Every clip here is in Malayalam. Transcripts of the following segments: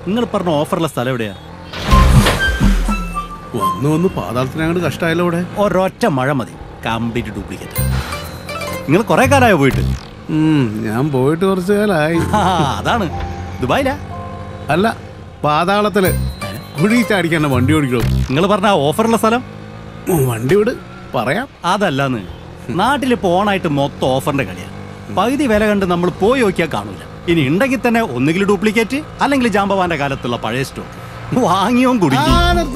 നിങ്ങൾ പറഞ്ഞ ഓഫറുള്ള സ്ഥലം എവിടെയാ? വന്ന് പാതാളത്തിനങ്ങോട്ട് കഷ്ടമായല്ലോ ഇവിടെ. ഒരൊറ്റ മഴ മതി, കംപ്ലീറ്റ് ഡ്യൂപ്ലിക്കേറ്റ്. നിങ്ങൾ കുറെ കാലമായോ പോയിട്ട്? ഞാൻ പോയിട്ട് കുറച്ച് കാലമായി. അതാണ് ദുബായിലാ? അല്ല, പാതാളത്തില് കുഴി ചാടിക്കാൻ വണ്ടി ഓടിക്കോ. നിങ്ങൾ പറഞ്ഞ ഓഫറുള്ള സ്ഥലം വണ്ടി വിട് പറയാം. അതല്ലാന്ന്, നാട്ടിലിപ്പോ ഓണായിട്ട് മൊത്തം ഓഫറിന്റെ കളിയാണ്. പകുതി വില കണ്ട് നമ്മൾ പോയി നോക്കിയാൽ കാണൂല. ഇനി ഉണ്ടെങ്കിൽ തന്നെ ഒന്നുകിൽ ഡ്യൂപ്ലിക്കേറ്റ്, അല്ലെങ്കിൽ ജാമ്പവാന്റെ കാലത്തുള്ള പഴയ സ്റ്റോക്ക് വാങ്ങിയോ കുടിക്കും.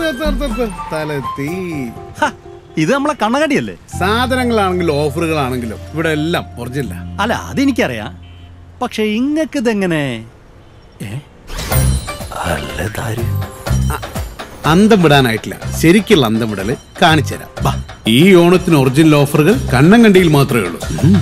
ഇത് നമ്മളെ കണ്ണകടിയല്ലേ? സാധനങ്ങളാണെങ്കിലും ഓഫറുകളാണെങ്കിലും ഇവിടെ എല്ലാം ഒറിജിനൽ. അല്ല, അതെനിക്കറിയാം. പക്ഷെ ഇങ്ങക്ക് ഇതെങ്ങനെ? അന്തം വിടാനായിട്ടില്ല. ശരിക്കുള്ള അന്തം വിടല് കാണിച്ചുതരാം. ഈ ഓണത്തിന് ഒറിജിനൽ ഓഫറുകൾ കണ്ണങ്കണ്ടിയിൽ മാത്രമേ ഉള്ളൂ.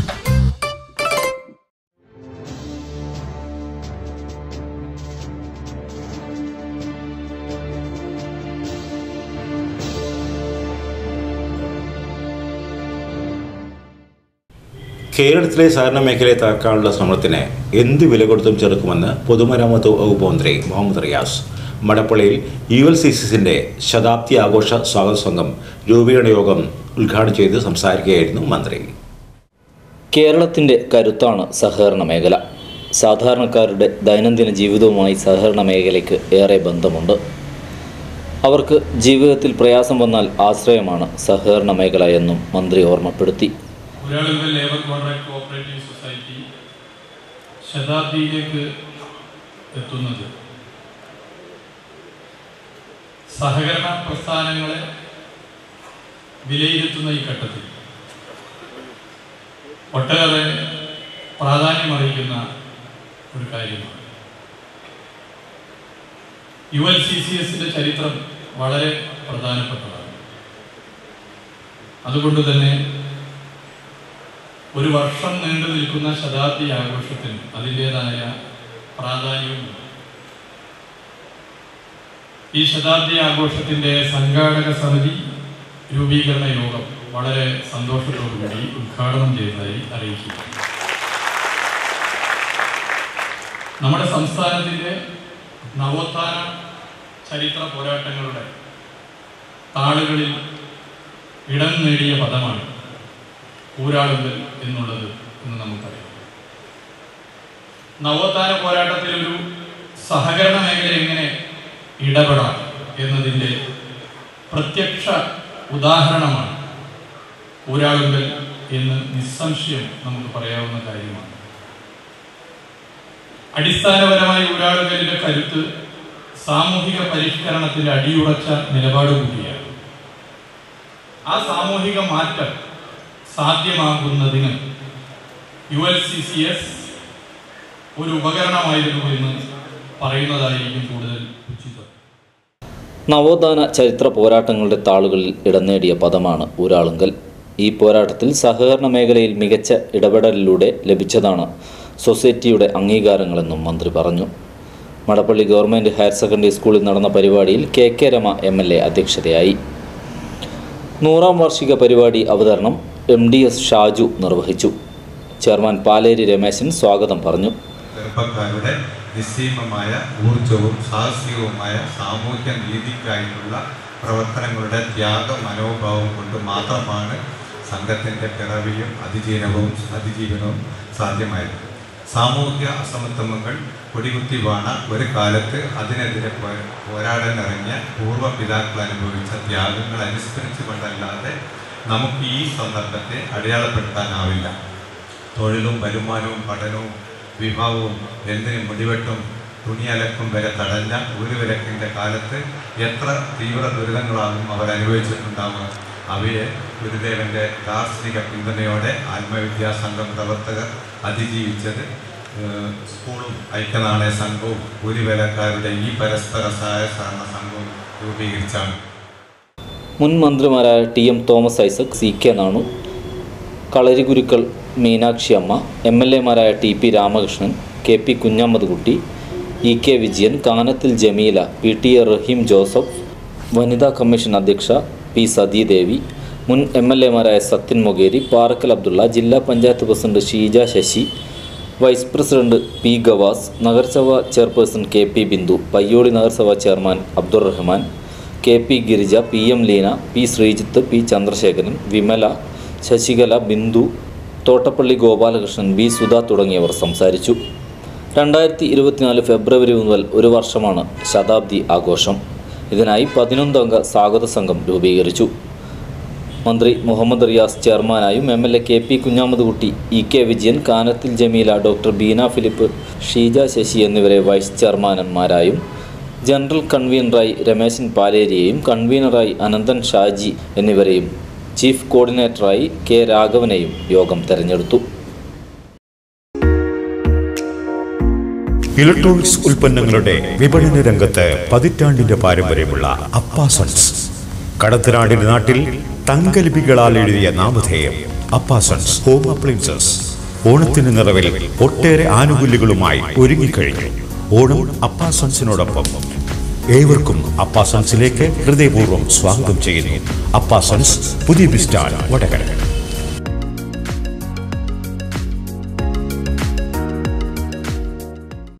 കേരളത്തിലെ സഹകരണ മേഖലയെ തകർക്കാനുള്ള ശ്രമത്തിന് എന്ത് വില കൊടുത്തും ചെറുക്കുമെന്ന് പൊതുമരാമത്ത് വകുപ്പ് മന്ത്രി മുഹമ്മദ് റിയാസ്. മടപ്പള്ളിയിൽ ULCCസിന്റെ ശതാബ്ദി ആഘോഷ സ്വാഗത സംഘം രൂപീകരണ യോഗം ഉദ്ഘാടനം ചെയ്ത് സംസാരിക്കുകയായിരുന്നു മന്ത്രി. കേരളത്തിൻ്റെ കരുത്താണ് സഹകരണ മേഖല. സാധാരണക്കാരുടെ ദൈനംദിന ജീവിതവുമായി സഹകരണ മേഖലയ്ക്ക് ഏറെ ബന്ധമുണ്ട്. അവർക്ക് ജീവിതത്തിൽ പ്രയാസം വന്നാൽ ആശ്രയമാണ് സഹകരണ മേഖല എന്നും മന്ത്രി ഓർമ്മപ്പെടുത്തി. Uralungal labour contract cooperative society ശതാബ്ദിയിലേക്ക് എത്തുന്നത് സഹകരണ പ്രസ്ഥാനങ്ങളെ വിലയിരുത്തുന്ന ഈ ഘട്ടത്തിൽ ഒട്ടേറെ പ്രാധാന്യമറിയിക്കുന്ന ഒരു കാര്യമാണ്. ULCCSന്റെ ചരിത്രം വളരെ പ്രധാനപ്പെട്ടതാണ്. അതുകൊണ്ട് തന്നെ ഒരു വർഷം നീണ്ടു നിൽക്കുന്ന ശതാബ്ദി ആഘോഷത്തിന് അതിൻ്റെതായ പ്രാധാന്യവുമുണ്ട്. ഈ ശതാബ്ദി ആഘോഷത്തിൻ്റെ സംഘാടക സമിതി രൂപീകരണ യോഗം വളരെ സന്തോഷത്തോടുകൂടി ഉദ്ഘാടനം ചെയ്തതായി അറിയിക്കുന്നു. നമ്മുടെ സംസ്ഥാനത്തിൻ്റെ നവോത്ഥാന ചരിത്ര പോരാട്ടങ്ങളുടെ താളുകളിൽ ഇടം നേടിയ പദമാണ് ഊരാളുങ്കൽ എന്നുള്ളത് എന്ന് നമുക്കറിയാം. നവോത്ഥാന പോരാട്ടത്തിലൊരു സഹകരണ മേഖല എങ്ങനെ ഇടപെടാം എന്നതിൻ്റെ പ്രത്യക്ഷ ഉദാഹരണമാണ് ഊരാളുങ്കൽ എന്ന് നിസ്സംശയം നമുക്ക് പറയാവുന്ന കാര്യമാണ്. അടിസ്ഥാനപരമായി ഊരാളുങ്കലിന്റെ കരുത്ത് സാമൂഹിക പരിഷ്കരണത്തിന്റെ അടിയുറച്ച നിലപാട് കൂടിയാണ്. ആ സാമൂഹിക മാറ്റം സാധ്യമാകുന്നതിന് ULCCS ഒരു ഉപകരണമായിരുന്നു എന്ന് പറയുന്നതായിരിക്കും കൂടുതൽ ഉചിതം. നവോത്ഥാന ചരിത്ര പോരാട്ടങ്ങളുടെ താളുകളിൽ ഇടം നേടിയ പദമാണ് ഊരാളുങ്കൽ. ഈ പോരാട്ടത്തിൽ സഹകരണ മേഖലയിൽ മികച്ച ഇടപെടലിലൂടെ ലഭിച്ചതാണ് സൊസൈറ്റിയുടെ അംഗീകാരങ്ങളെന്നും മന്ത്രി പറഞ്ഞു. മടപ്പള്ളി ഗവൺമെൻറ് ഹയർ സെക്കൻഡറി സ്കൂളിൽ നടന്ന പരിപാടിയിൽ KK രമ MLA അധ്യക്ഷതയായി. 100ാം വാർഷിക പരിപാടി അവതരണം MDS ഷാജു നിർവഹിച്ചു. ചെയർമാൻ പാലേരി രമേശൻ സ്വാഗതം പറഞ്ഞു. ചെറുപ്പക്കാരുടെ നിസ്സീമമായ ഊർജവും സാഹസികവുമായ സാമൂഹ്യ നീതിക്കായിട്ടുള്ള പ്രവർത്തനങ്ങളുടെ ത്യാഗ മനോഭാവം കൊണ്ട് മാത്രമാണ് സംഘത്തിൻ്റെ പിറവിയും അതിജീവനവും സാധ്യമായത്. സാമൂഹ്യ അസമത്വങ്ങൾ കൊടികുത്തി വാണ ഒരു കാലത്ത് അതിനെതിരെ പോരാടാനിറങ്ങിയ പൂർവ്വപിതാക്കൾ അനുഭവിച്ച ത്യാഗങ്ങൾ അനുസ്മരിച്ചുകൊണ്ടല്ലാതെ നമുക്ക് ഈ സന്ദർഭത്തെ അടയാളപ്പെടുത്താനാവില്ല. തൊഴിലും വരുമാനവും പഠനവും വിവാഹവും എന്തിനും മുടിവെട്ടും തുണിയലക്കും വരെ തടഞ്ഞ ഒരു വിലക്കിൻ്റെ കാലത്ത് എത്ര തീവ്ര ദുരിതങ്ങളാകും അവർ അനുഭവിച്ചിട്ടുണ്ടാവുക. അവയെ ഗുരുദേവൻ്റെ ദാർശനിക പിന്തുണയോടെ ആത്മവിദ്യാസംഘം പ്രവർത്തകർ അതിജീവിച്ചത് സ്കൂളും ഐക്യനാണയ സംഘവും ഭൂരിവേലക്കാരുടെ ഈ പരസ്പര സഹായ സഹകരണ സംഘവും രൂപീകരിച്ചാണ്. മുൻ മന്ത്രിമാരായ TM തോമസ് ഐസക്, CK നാണു, കളരിഗുരുക്കൾ മീനാക്ഷി അമ്മ, MLAമാരായ TP Ramakrishnan, KP Kunhammad Kutty, EK Vijayan, Kanathil Jameela, PTA Rahim Joseph, വനിതാ കമ്മീഷൻ അധ്യക്ഷ P സതീദേവി, മുൻ MLAമാരായ സത്യൻ മൊകേരി, പാറക്കൽ അബ്ദുള്ള, ജില്ലാ panchayat president Sheeja Sasi, vice president P Gavas, നഗരസഭ ചെയർപേഴ്സൺ KP ബിന്ദു, പയ്യോളി നഗരസഭ chairman Abdurahman, KP Girija, PM Leena, P Sreejith, P Chandrasekharan, Vimala, Sasikala, Bindu, Thottappally Gopalakrishnan, B Sudha തുടങ്ങിയവർ സംസാരിച്ചു. 2024 ഫെബ്രുവരി മുതൽ ഒരു വർഷമാണ് ശതാബ്ദി ആഘോഷം. ഇതിനായി 11 അംഗ സ്വാഗത സംഘം രൂപീകരിച്ചു. മന്ത്രി മുഹമ്മദ് റിയാസ് ചെയർമാനായും MLA KP Kunhammadkutty, EK Vijayan, Kanathil Jameela, doctor Beena Philip, Sheeja Sasi എന്നിവരെ വൈസ് ചെയർമാൻമാരായും ജനറൽ കൺവീനറായി രമേശൻ പാലേരിയെയും കൺവീനറായി അനന്തൻ ഷാജി എന്നിവരെയും ചീഫ് കോർഡിനേറ്ററായി K രാഘവനെയും യോഗം തെരഞ്ഞെടുത്തു. ഇലക്ട്രോണിക്സ് ഉൽപ്പന്നങ്ങളുടെ വിപണന രംഗത്ത് പതിറ്റാണ്ടിന്റെ പാരമ്പര്യമുള്ള അപ്പാസൺസ്. കടത്തനാടിന്റെ നാട്ടിൽ തങ്കലിപികളാൽ എഴുതിയ നാമധേയം അപ്പാസൺസ് ഹോം അപ്ലയൻസസ്. ഓണത്തിന് നിറവിൽ ഒട്ടേറെ ആനുകൂല്യങ്ങളുമായി ഒരുങ്ങിക്കഴിഞ്ഞു. ഓണം അപ്പാസൺസിനോടൊപ്പം. ഏവർക്കും അപ്പാസൺസിലേക്ക് ഹൃദയപൂർവ്വം സ്വാഗതം ചെയ്യുന്നു. അപ്പാസൺസ്, പുതിയ ബസ് സ്റ്റാൻഡ്, വടകര.